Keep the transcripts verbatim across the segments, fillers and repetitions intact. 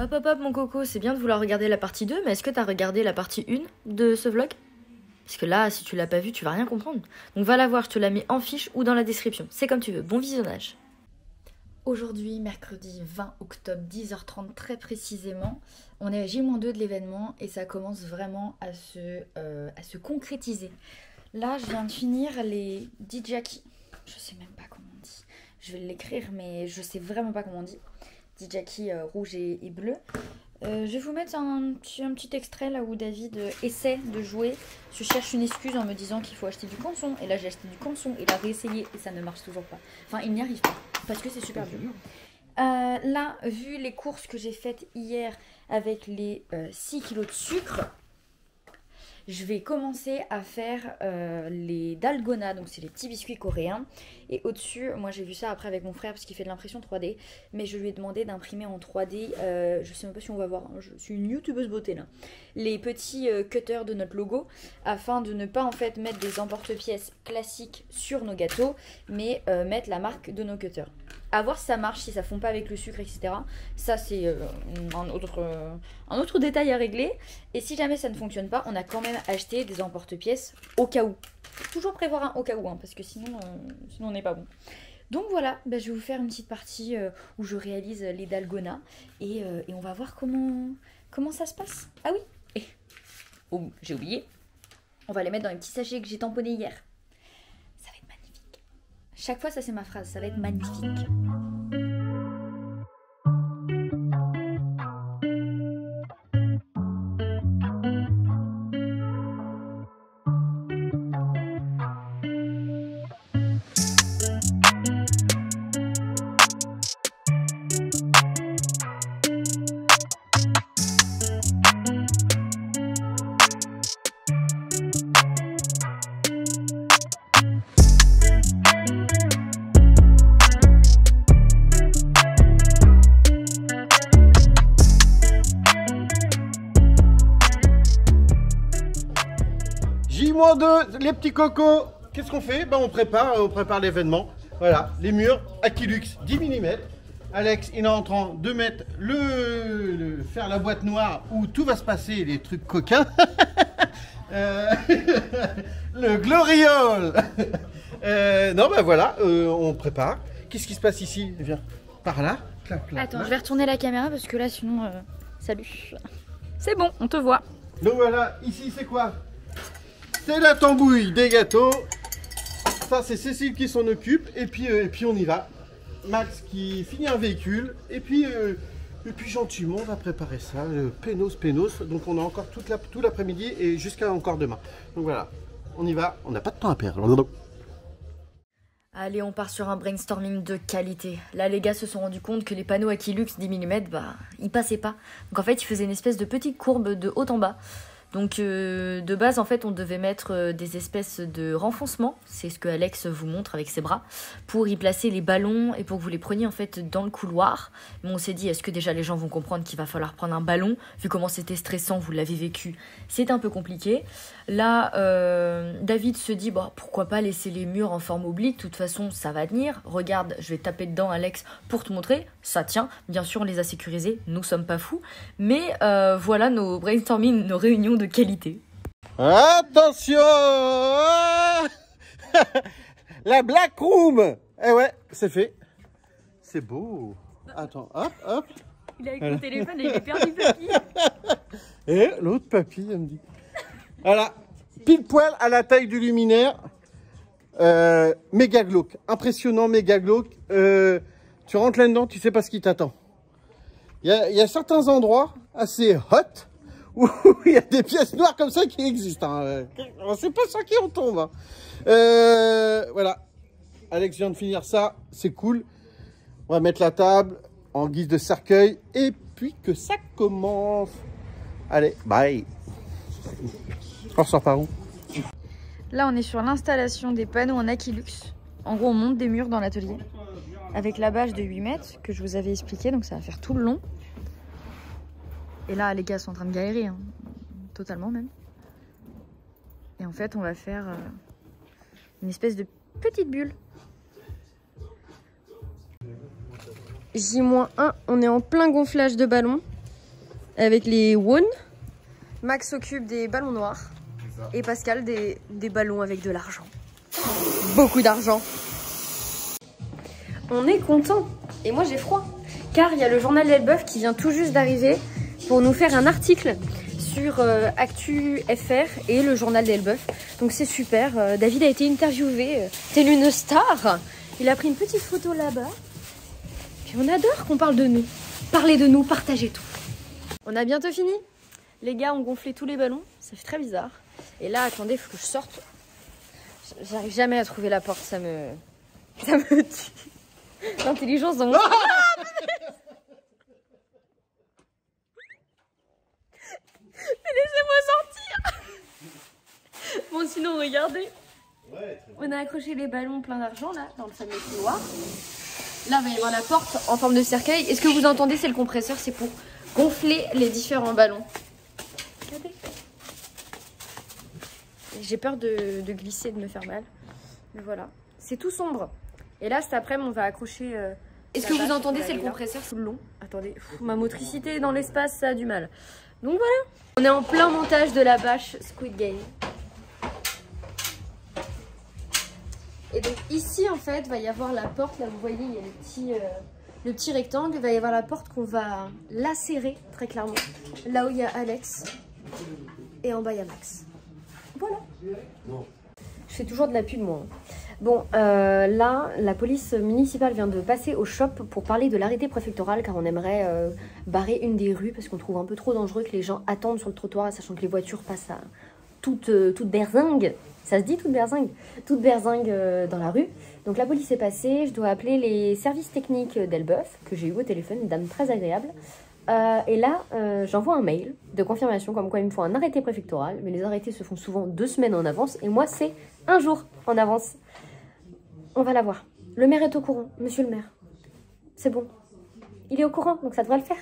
Hop hop hop mon coco, c'est bien de vouloir regarder la partie deux, mais est-ce que t'as regardé la partie un de ce vlog? Parce que là, si tu l'as pas vu, tu vas rien comprendre. Donc va la voir, je te la mets en fiche ou dans la description. C'est comme tu veux, bon visionnage. Aujourd'hui, mercredi vingt octobre, dix heures trente très précisément, on est à J deux de l'événement et ça commence vraiment à se, euh, à se concrétiser. Là, je viens de finir les Dijaki. Je sais même pas comment on dit. Je vais l'écrire, mais je sais vraiment pas comment on dit. Dijaki euh, rouge et, et bleu. Euh, je vais vous mettre un petit, un petit extrait là où David euh, essaie de jouer. Je cherche une excuse en me disant qu'il faut acheter du canson. Et là, j'ai acheté du canson. Et il a réessayé et ça ne marche toujours pas. Enfin, il n'y arrive pas. Parce que c'est super dur. Euh, là, vu les courses que j'ai faites hier avec les euh, six kilos de sucre, je vais commencer à faire euh, les dalgona, donc c'est les petits biscuits coréens. Et au-dessus, moi j'ai vu ça après avec mon frère parce qu'il fait de l'impression trois D. Mais je lui ai demandé d'imprimer en trois D, euh, je sais même pas si on va voir, hein, je suis une youtubeuse beauté là. Les petits euh, cutters de notre logo, afin de ne pas en fait mettre des emporte-pièces classiques sur nos gâteaux, mais euh, mettre la marque de nos cutters. À voir si ça marche, si ça fond pas avec le sucre, et cetera. Ça, c'est euh, un, autre, euh, un autre détail à régler. Et si jamais ça ne fonctionne pas, on a quand même acheté des emporte-pièces au cas où. Toujours prévoir un au cas où, hein, parce que sinon, euh, sinon on n'est pas bon. Donc voilà, bah, je vais vous faire une petite partie euh, où je réalise les dalgona. Et, euh, et on va voir comment, comment ça se passe. Ah oui, et, oh, j'ai oublié. On va les mettre dans les petits sachets que j'ai tamponnés hier. Chaque fois, ça c'est ma phrase, ça va être magnifique. J deux, les petits cocos, qu'est-ce qu'on fait? Ben on prépare, on prépare l'événement. Voilà, les murs, Aquilux dix millimètres. Alex, il est en train de mettre le, le faire la boîte noire où tout va se passer, les trucs coquins. euh, le gloriole. euh, non, ben voilà, euh, on prépare. Qu'est-ce qui se passe ici? Viens, par là. Clac, clac, Attends, là. je vais retourner la caméra parce que là, sinon, euh, salut. C'est bon, on te voit. Donc voilà, ici c'est quoi? C'est la tambouille des gâteaux. Ça c'est Cécile qui s'en occupe. Et puis, euh, et puis on y va. Max qui finit un véhicule. Et puis, euh, et puis gentiment on va préparer ça. Euh, pénos, pénos. Donc on a encore toute la, tout l'après-midi et jusqu'à encore demain. Donc voilà, on y va. On n'a pas de temps à perdre. Allez, on part sur un brainstorming de qualité. Là, les gars se sont rendus compte que les panneaux Aquilux dix millimètres, bah, ils passaient pas. Donc en fait, ils faisaient une espèce de petite courbe de haut en bas. Donc euh, de base, en fait, on devait mettre euh, des espèces de renfoncements, c'est ce que Alex vous montre avec ses bras, pour y placer les ballons et pour que vous les preniez en fait dans le couloir. Mais on s'est dit, est-ce que déjà les gens vont comprendre qu'il va falloir prendre un ballon? Vu comment c'était stressant, vous l'avez vécu, c'est un peu compliqué. Là, euh, David se dit, bah, pourquoi pas laisser les murs en forme oblique, de toute façon, ça va tenir. Regarde, je vais taper dedans, Alex, pour te montrer, ça tient. Bien sûr, on les a sécurisés, nous sommes pas fous. Mais euh, voilà nos brainstorming, nos réunions de de qualité. Attention. La Black Room. Eh ouais, c'est fait. C'est beau. Attends, hop, hop. Il a avec voilà. Mon téléphone et il est perdu papy. Et l'autre papy, elle me dit. Voilà, pile poil à la taille du luminaire. Euh, méga glauque. Impressionnant, méga glauque. Euh, tu rentres là-dedans, tu sais pas ce qui t'attend. Il y a, y a certains endroits assez hot où il y a des pièces noires comme ça qui existent. Hein. C'est pas ça qui en tombe. Hein. Euh, voilà. Alex vient de finir ça. C'est cool. On va mettre la table en guise de cercueil. Et puis que ça commence. Allez, bye. On ressort par où? Là, on est sur l'installation des panneaux en Aquilux. En gros, on monte des murs dans l'atelier. Avec la bâche de huit mètres que je vous avais expliqué. Donc ça va faire tout le long. Et là, les gars sont en train de galérer, hein. Totalement même. Et en fait, on va faire euh, une espèce de petite bulle. J un, on est en plein gonflage de ballons. avec les Won. Max s'occupe des ballons noirs. Et Pascal des, des ballons avec de l'argent. Beaucoup d'argent. On est content. Et moi j'ai froid. Car il y a le journal d'Elbeuf qui vient tout juste d'arriver pour nous faire un article sur euh, Actu F R et le journal d'Elbeuf. Donc c'est super. Euh, David a été interviewé. Euh, tel une star. Il a pris une petite photo là-bas. Puis on adore qu'on parle de nous. Parlez de nous, partagez tout. On a bientôt fini. Les gars ont gonflé tous les ballons. Ça fait très bizarre. Et là, attendez, il faut que je sorte. J'arrive jamais à trouver la porte, ça me... Ça me tue. L'intelligence dans mon... Ah mais laissez-moi sortir. Bon, sinon, regardez. On a accroché les ballons plein d'argent, là, dans le fameux couloir. Là, il va y avoir la porte en forme de cercueil. Et ce que vous entendez, c'est le compresseur. C'est pour gonfler les différents ballons. Regardez. J'ai peur de, de glisser, de me faire mal. Mais voilà. C'est tout sombre. Et là, cet après-midi, on va accrocher... Euh, Est-ce que vous entendez, c'est le compresseur sous le long. Attendez, pff, ma motricité dans l'espace, ça a du mal. Donc voilà. On est en plein montage de la bâche Squid Game. Et donc ici, en fait, va y avoir la porte. Là, vous voyez, il y a le petit, euh, le petit rectangle. Il va y avoir la porte qu'on va lacérer, très clairement. Là où il y a Alex. Et en bas, il y a Max. Voilà. Je fais toujours de la pub, moi. Bon, euh, là, la police municipale vient de passer au shop pour parler de l'arrêté préfectoral, car on aimerait euh, barrer une des rues, parce qu'on trouve un peu trop dangereux que les gens attendent sur le trottoir, sachant que les voitures passent à toute, euh, toute berzingue. Ça se dit, toute berzingue Toute berzingue euh, dans la rue. Donc la police est passée, je dois appeler les services techniques d'Elbeuf, que j'ai eu au téléphone, une dame très agréable. Euh, et là, euh, j'envoie un mail de confirmation comme quoi il me faut un arrêté préfectoral, mais les arrêtés se font souvent deux semaines en avance, et moi c'est un jour en avance. On va la voir. Le maire est au courant, monsieur le maire. C'est bon. Il est au courant, donc ça devrait le faire.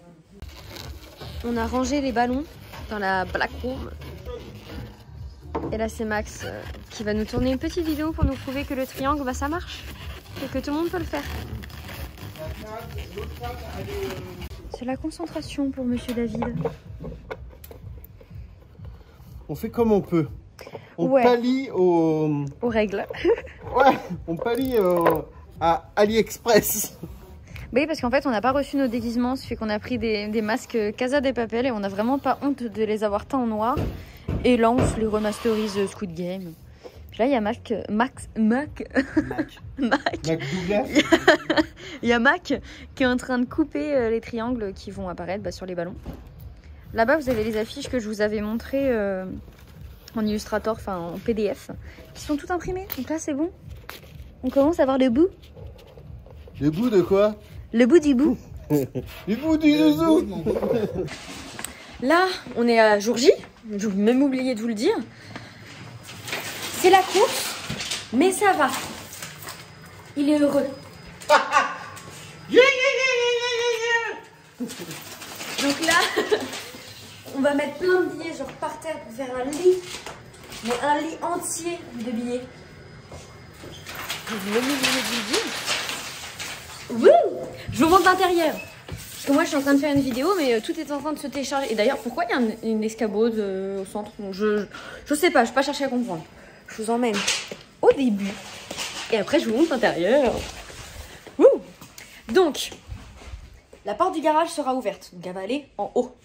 On a rangé les ballons dans la black room. Et là c'est Max euh, qui va nous tourner une petite vidéo pour nous prouver que le triangle, bah ça marche. Et que tout le monde peut le faire. C'est la concentration pour monsieur David. On fait comme on peut. On ouais. pallie au... aux règles. Ouais, on pallie euh, à AliExpress. Oui, parce qu'en fait, on n'a pas reçu nos déguisements, ce fait qu'on a pris des, des masques Casa de Papel et on n'a vraiment pas honte de les avoir teints en noir. Et là, on se les remasterise Squid Game. Puis là, il y a Mac... Max... Mac... Mac. Mac. Mac Douglas. Il y a Mac qui est en train de couper euh, les triangles qui vont apparaître bah, sur les ballons. Là-bas, vous avez les affiches que je vous avais montrées euh, en Illustrator, enfin en P D F, qui sont toutes imprimées. Donc là, c'est bon. On commence à voir le bout. Le bout de quoi? Le bout du bout. Le bout du zouzou. Là, on est à jour J. J'ai même oublié de vous le dire. C'est la course, mais ça va. Il est heureux. Donc là, on va mettre plein de billets genre par terre pour faire un lit. Mais un lit entier de billets. J'ai même oublié de vous le dire. Wouh! Je vous montre l'intérieur. Parce que moi je suis en train de faire une vidéo, mais euh, tout est en train de se télécharger. Et d'ailleurs, pourquoi il y a une, une escabeau euh, au centre? Bon, je, je sais pas, je vais pas chercher à comprendre. Je vous emmène au début. Et après, je vous montre l'intérieur. Wouh! Donc, la porte du garage sera ouverte. Donc, elle va aller en haut.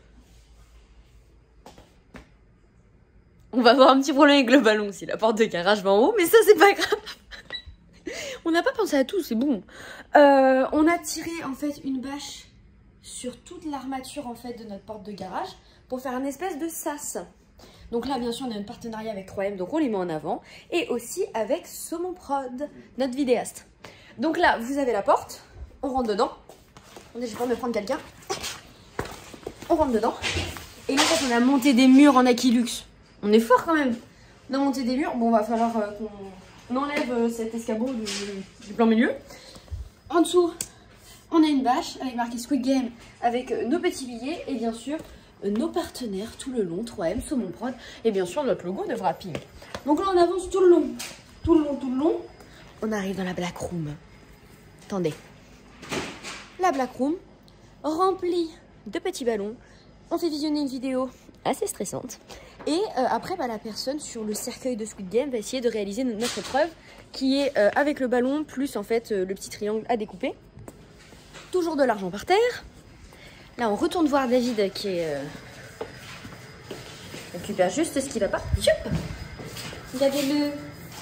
On va avoir un petit problème avec le ballon si la porte de garage va en haut, mais ça, c'est pas grave. On n'a pas pensé à tout, c'est bon. Euh, on a tiré en fait une bâche sur toute l'armature en fait de notre porte de garage pour faire un espèce de sas. Donc là, bien sûr, on a un partenariat avec trois M, donc on les met en avant. Et aussi avec Saumon Prod, notre vidéaste. Donc là, vous avez la porte, on rentre dedans. Attendez, j'ai peur de me prendre quelqu'un. On rentre dedans. Et là, en fait, on a monté des murs en Aquilux. On est fort quand même. On a monté des murs. Bon, on va falloir euh, qu'on... On enlève cet escabeau du, du plein milieu. En dessous, on a une bâche avec marqué Squid Game avec nos petits billets et bien sûr nos partenaires tout le long, trois M, Saumon Prod et bien sûr notre logo de wrapping. Donc là on avance tout le long, tout le long, tout le long. On arrive dans la Black Room. Attendez. La Black Room remplie deux petits ballons. On fait visionner une vidéo assez stressante. Et euh, après, bah, la personne sur le cercueil de Squid Game va essayer de réaliser notre épreuve qui est euh, avec le ballon plus en fait euh, le petit triangle à découper. Toujours de l'argent par terre. Là, on retourne voir David qui est... Euh... récupère juste ce qu'il a pas. Choup, regardez-le.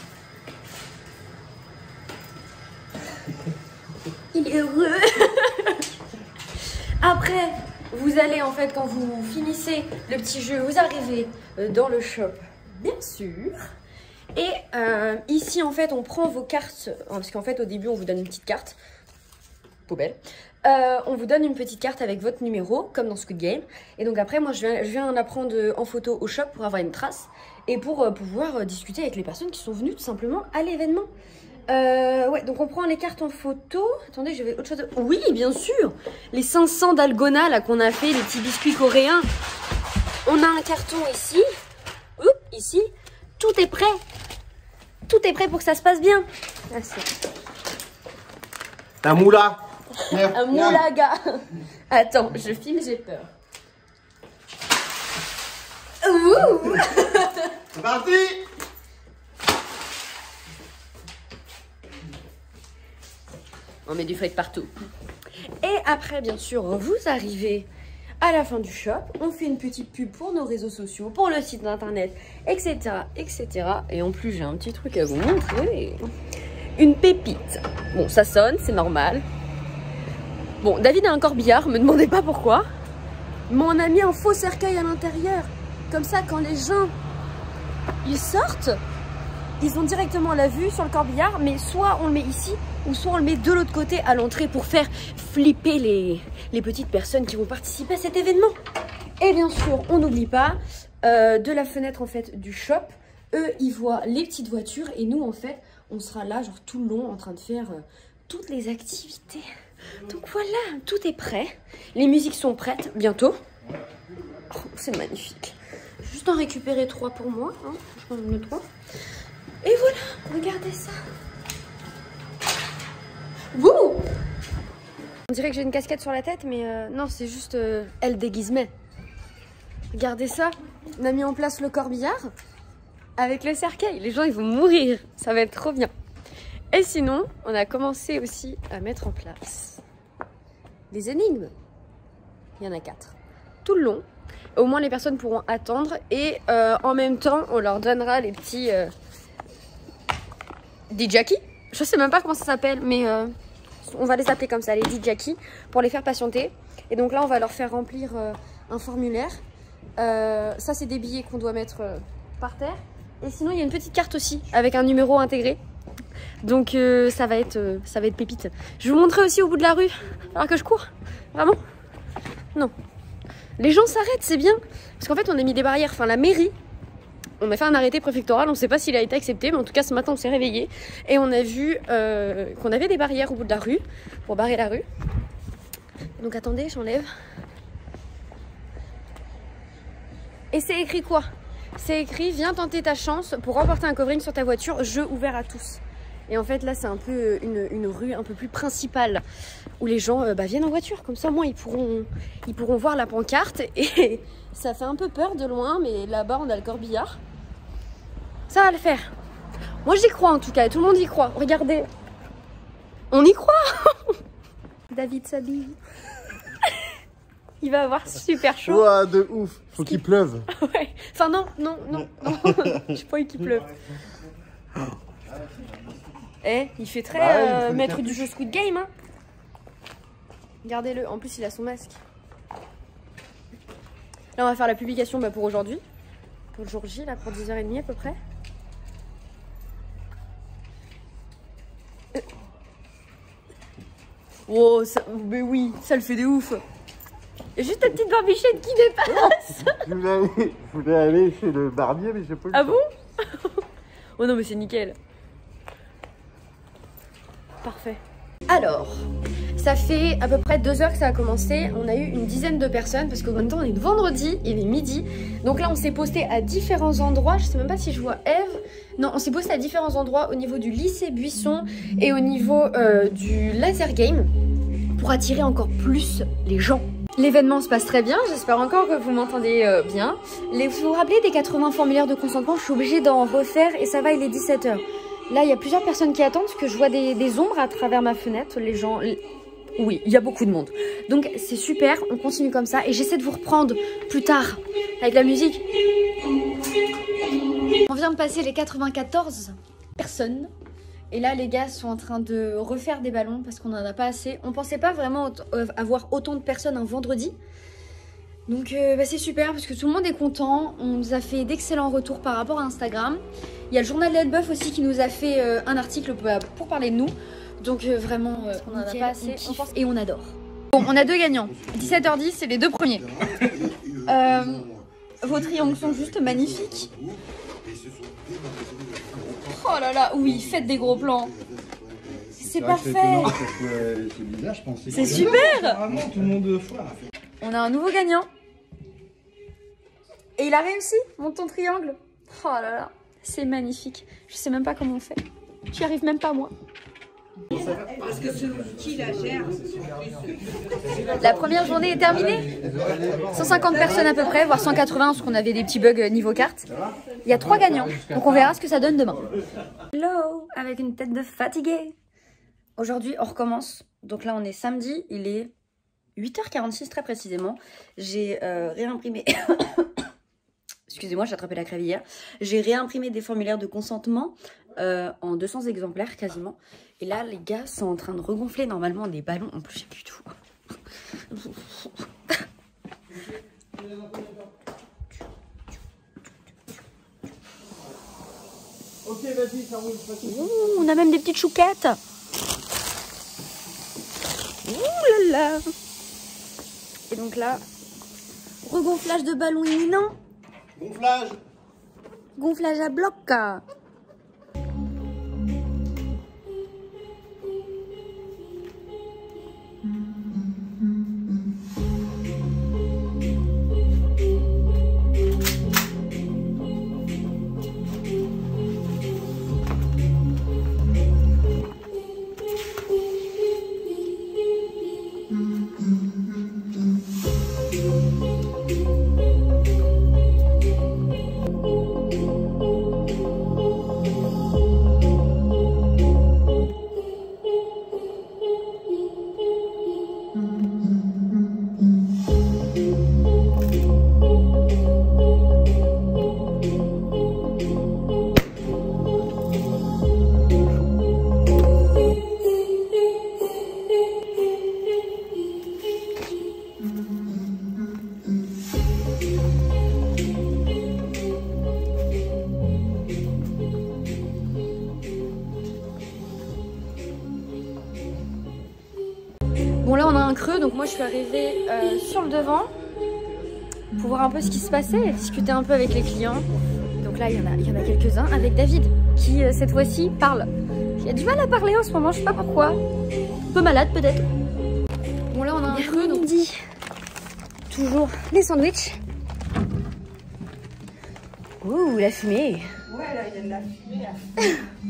Il est heureux. Après, vous allez en fait, quand vous finissez le petit jeu, vous arrivez dans le shop, bien sûr. Et euh, ici, en fait, on prend vos cartes. Parce qu'en fait, au début, on vous donne une petite carte. Poubelle. Euh, on vous donne une petite carte avec votre numéro, comme dans Squid Game. Et donc après, moi, je viens, je viens la prendre en photo au shop pour avoir une trace. Et pour euh, pouvoir euh, discuter avec les personnes qui sont venues tout simplement à l'événement. Euh, ouais, donc on prend les cartes en photo. Attendez, j'avais autre chose. Oui, bien sûr. Les cinq cents d'Algona, là, qu'on a fait, les petits biscuits coréens. On a un carton ici. Oups, ici. Tout est prêt. Tout est prêt pour que ça se passe bien. Ah, un moula. Un moulaga. Attends, je filme, j'ai peur. Ouh. C'est parti. On met du feuille partout. Et après, bien sûr, vous arrivez à la fin du shop. On fait une petite pub pour nos réseaux sociaux, pour le site internet, et cetera, et cetera. Et en plus, j'ai un petit truc à vous montrer. Une pépite. Bon, ça sonne, c'est normal. Bon, David a un corbillard, me demandez pas pourquoi. Mais on a mis un faux cercueil à l'intérieur. Comme ça, quand les gens ils sortent, ils ont directement la vue sur le corbillard, mais soit on le met ici, ou soit on le met de l'autre côté à l'entrée pour faire flipper les, les petites personnes qui vont participer à cet événement. Et bien sûr, on n'oublie pas, euh, de la fenêtre en fait du shop, eux ils voient les petites voitures et nous en fait, on sera là genre tout le long en train de faire euh, toutes les activités. Donc voilà, tout est prêt. Les musiques sont prêtes bientôt. Oh, c'est magnifique. Juste en récupérer trois pour moi, hein. Je prends le trois. Et voilà, regardez ça. Wouh! On dirait que j'ai une casquette sur la tête, mais euh, non, c'est juste euh, elle déguisement. Regardez ça. On a mis en place le corbillard avec le cercueil. Les gens, ils vont mourir. Ça va être trop bien. Et sinon, on a commencé aussi à mettre en place des énigmes. Il y en a quatre. Tout le long. Au moins, les personnes pourront attendre. Et euh, en même temps, on leur donnera les petits... Euh, Dijaki. Je sais même pas comment ça s'appelle, mais euh, on va les appeler comme ça, les Dijaki, pour les faire patienter. Et donc là, on va leur faire remplir euh, un formulaire. Euh, ça, c'est des billets qu'on doit mettre euh, par terre. Et sinon, il y a une petite carte aussi, avec un numéro intégré. Donc euh, ça va être euh, ça va être pépite. Je vais vous montrer aussi au bout de la rue. Alors que je cours. Vraiment? Non. Les gens s'arrêtent, c'est bien. Parce qu'en fait, on a mis des barrières. Enfin, la mairie, on a fait un arrêté préfectoral. On ne sait pas s'il a été accepté, mais en tout cas, ce matin, on s'est réveillé et on a vu euh, qu'on avait des barrières au bout de la rue pour barrer la rue. Donc attendez, j'enlève. Et c'est écrit quoi? C'est écrit: viens tenter ta chance pour remporter un covering sur ta voiture, jeu ouvert à tous. Et en fait là c'est un peu une, une rue un peu plus principale où les gens euh, bah, viennent en voiture. Comme ça au moins ils pourront, ils pourront voir la pancarte. Et ça fait un peu peur de loin, mais là-bas on a le corbillard. Ça va le faire. Moi j'y crois en tout cas, tout le monde y croit. Regardez, on y croit. David s'habille. Il va avoir super chaud. Ouah, de ouf. Faut qu'il pleuve. Ouais. Enfin non, non, non, non. Je pas qu'il pleuve. Eh, il fait très bah, euh, il maître du jeu Squid Game, hein. Regardez-le. En plus, il a son masque. Là, on va faire la publication bah, pour aujourd'hui. Pour le jour J, là, pour dix heures trente à peu près. Oh, ça, mais oui, ça le fait de ouf. Il y a juste ta petite barbichette qui dépasse. je, voulais aller, je voulais aller chez le barbier, mais j'ai pas eu le Ah temps. bon? Oh non, mais c'est nickel. Parfait. Alors, ça fait à peu près deux heures que ça a commencé. On a eu une dizaine de personnes parce qu'en même temps on est de vendredi, il est midi. Donc là on s'est posté à différents endroits. Je sais même pas si je vois Eve. Non, on s'est posté à différents endroits au niveau du lycée Buisson et au niveau euh, du laser game pour attirer encore plus les gens. L'événement se passe très bien, j'espère encore que vous m'entendez euh, bien. Les, vous vous rappelez des quatre-vingts formulaires de consentement? Je suis obligée d'en refaire et ça va, il est dix-sept heures. Là, il y a plusieurs personnes qui attendent parce que je vois des, des ombres à travers ma fenêtre. Les gens... Les... Oui, il y a beaucoup de monde. Donc c'est super, on continue comme ça et j'essaie de vous reprendre plus tard avec la musique. On vient de passer les quatre-vingt-quatorze personnes. Et là, les gars sont en train de refaire des ballons parce qu'on n'en a pas assez. On pensait pas vraiment avoir autant de personnes un vendredi. Donc euh, bah, c'est super parce que tout le monde est content. On nous a fait d'excellents retours par rapport à Instagram. Il y a le journal de l'Elbeuf aussi qui nous a fait euh, un article pour parler de nous. Donc euh, vraiment, euh, on n'en a pas assez on pense, et on adore. Bon, on a deux gagnants. dix-sept heures dix, c'est les deux premiers. euh, vos triangles sont juste magnifiques. Oh là là, oui, faites des gros plans. C'est parfait. C'est super. On a un nouveau gagnant. Et il a réussi, monte ton triangle. Oh là là, c'est magnifique. Je sais même pas comment on fait. J'y arrive même pas moi. Parce que selon qui la gère. La première journée est terminée. cent cinquante personnes à peu près, voire cent quatre-vingts parce qu'on avait des petits bugs niveau carte. Il y a trois gagnants, donc on verra ce que ça donne demain. Hello, avec une tête de fatigué. Aujourd'hui, on recommence. Donc là, on est samedi, il est huit heures quarante-six très précisément. J'ai euh, réimprimé... Excusez-moi, j'ai attrapé la crève hier. J'ai réimprimé des formulaires de consentement euh, en deux cents exemplaires quasiment. Et là, les gars sont en train de regonfler normalement des ballons. En plus, j'ai plus tout. Ok, vas-y, ça roule. Ouh, on a même des petites chouquettes. Ouh là là. Et donc là, regonflage de ballons imminent. Gonflage. Gonflage à bloc. Bon là on a un creux, donc moi je suis arrivée euh, sur le devant pour voir un peu ce qui se passait, discuter un peu avec les clients. Donc là il y en a, il y en a quelques-uns avec David qui euh, cette fois-ci parle. Il a du mal à parler en ce moment, je sais pas pourquoi. Un peu malade peut-être. Bon là on a un creux, donc dit toujours les sandwichs. Ouh la fumée. Ouais, là, il y a de la fumée là.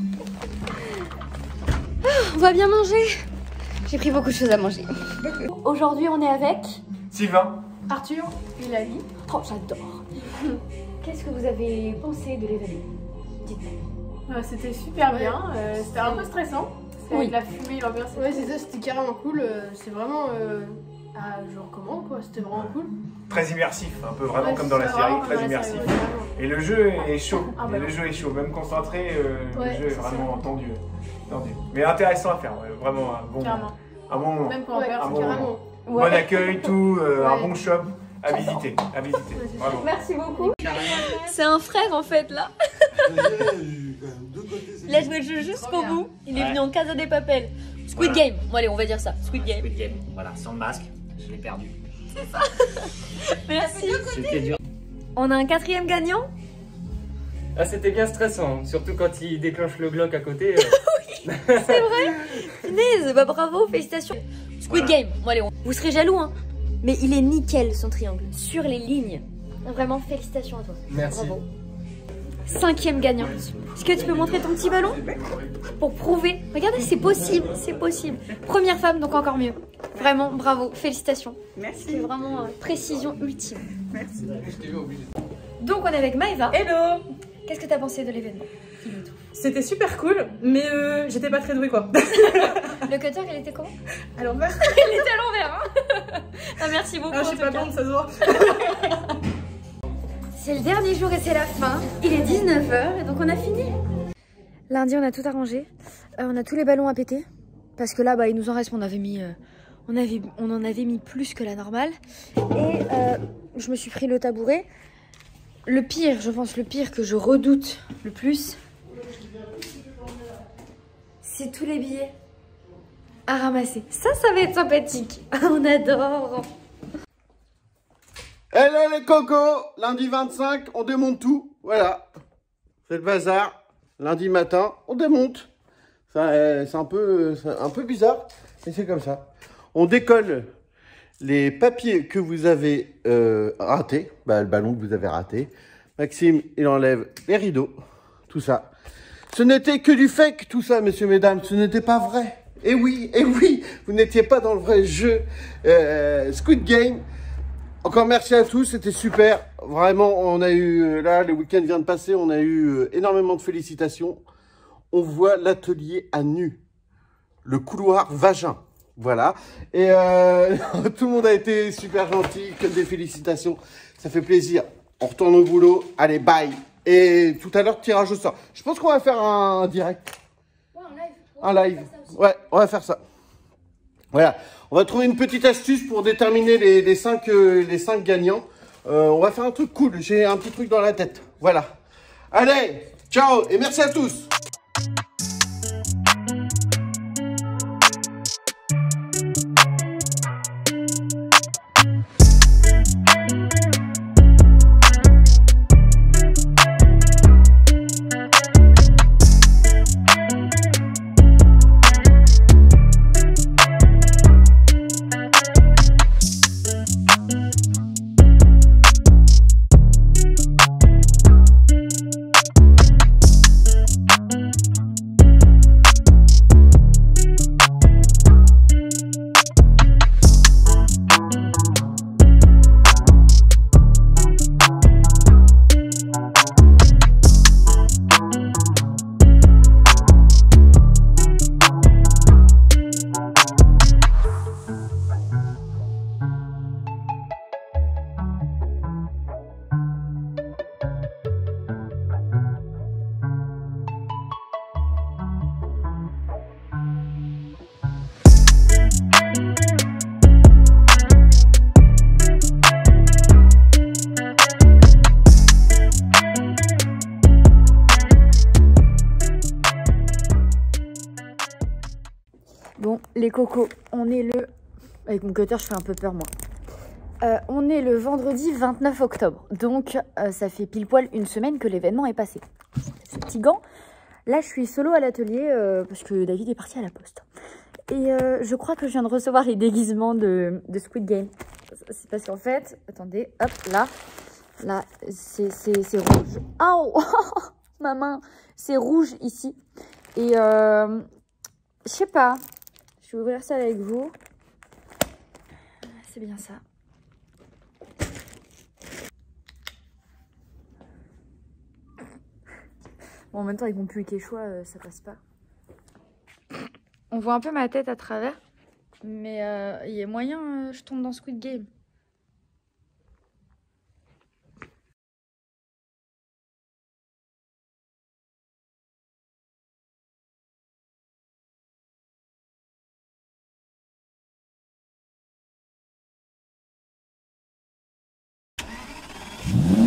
On va bien manger. J'ai pris beaucoup de choses à manger. Aujourd'hui, on est avec Sylvain, Arthur, Eulalie. Oh, j'adore. Qu'est-ce que vous avez pensé de l'événement? Dites-moi. Euh, c'était super bien, euh, c'était un peu stressant. C'était Oui. avec la fumée, l'ambiance. Ouais, c'est ça, c'était carrément cool. euh, C'est vraiment. Euh... Ah, je recommande quoi, c'était vraiment cool. très immersif, un peu vraiment Ouais, comme dans la c'est série, vraiment très comme dans la immersif. série, ouais, vraiment. Et le jeu est chaud, Ah, bah et le non. jeu est chaud, même concentré, euh, Ouais, le jeu est c'est vraiment ça. tendu, tendu. Mais intéressant à faire, ouais, vraiment un bon, Carrément. un bon moment. Même pour en Ouais, faire, un c'est bon carrément. moment. Ouais. Bon accueil, tout, euh, un Ouais. bon shop à visiter, à visiter, vraiment. Merci beaucoup. C'est un frère en fait là. Il a joué le jeu jusqu'au bout. Il est Ouais. venu en Casa des Papel. Squid Voilà. Game. Bon allez, on va dire ça. Squid Game. Squid Game, voilà, sans le masque, je l'ai perdu. Merci. C'était dur. On a un quatrième gagnant. Ah, c'était bien stressant, surtout quand il déclenche le Glock à côté. euh. C'est vrai. Punaise, bah bravo, félicitations. Squid Voilà. Game. Bon allez, on... vous serez jaloux hein. Mais il est nickel son triangle. Sur les lignes. Vraiment, félicitations à toi. Merci. Bravo. Cinquième gagnant. Est-ce que tu peux montrer ton petit ballon pour prouver? Regardez, c'est possible, c'est possible. Première femme, donc encore mieux. Vraiment, bravo, félicitations. Merci. C'est vraiment euh, précision ultime. Merci. Donc on est avec Maëva. Hello. Qu'est-ce que t'as pensé de l'événement? C'était super cool, mais euh, j'étais pas très douée quoi. Le cutter, il était comment? À l'envers. Il était à l'envers, hein. Ah, merci beaucoup. Ah, je en suis tout pas cas. blonde, ça se voit. C'est le dernier jour et c'est la fin. Il est dix-neuf heures et donc on a fini. Lundi, on a tout arrangé. Euh, on a tous les ballons à péter. Parce que là, bah, il nous en reste, on avait mis, euh, on avait, on en avait mis plus que la normale. Et euh, je me suis pris le tabouret. Le pire, je pense, le pire que je redoute le plus, c'est tous les billets à ramasser. Ça, ça va être sympathique. On adore. Eh là les cocos, lundi vingt-cinq, on démonte tout. Voilà. C'est le bazar. Lundi matin, on démonte. Ça, euh, c'est un peu, c'est un peu bizarre, mais c'est comme ça. On décolle les papiers que vous avez euh, ratés. Bah, le ballon que vous avez raté. Maxime, il enlève les rideaux. Tout ça. Ce n'était que du fake, tout ça, messieurs, mesdames. Ce n'était pas vrai. Et oui, et oui, vous n'étiez pas dans le vrai jeu euh, Squid Game. Encore merci à tous, c'était super. Vraiment, on a eu, là, le week-end vient de passer, on a eu euh, énormément de félicitations. On voit l'atelier à nu, le couloir vagin, voilà. Et euh, tout le monde a été super gentil, que des félicitations, ça fait plaisir. On retourne au boulot, allez, bye. Et tout à l'heure, tirage au sort. Je pense qu'on va faire un direct. Ouais, un live. Un live. Ouais, on va faire ça. Voilà. On va trouver une petite astuce pour déterminer les, les, cinq, euh, les cinq gagnants. Euh, on va faire un truc cool. J'ai un petit truc dans la tête. Voilà. Allez, ciao et merci à tous. Bon, les cocos, on est le... Avec mon cutter, je fais un peu peur, moi. Euh, on est le vendredi vingt-neuf octobre. Donc, euh, ça fait pile poil une semaine que l'événement est passé. C'est fatigant. Là, je suis solo à l'atelier euh, parce que David est parti à la poste. Et euh, je crois que je viens de recevoir les déguisements de, de Squid Game. C'est parce qu'en fait... Attendez, hop, là. Là, c'est rouge. Oh ma main. C'est rouge ici. Et euh, je sais pas. Je vais ouvrir ça avec vous. C'est bien ça. Bon, en même temps, avec mon pull quechua, euh, ça passe pas. On voit un peu ma tête à travers. Mais euh, il y a moyen, euh, je tombe dans Squid Game. Mmh.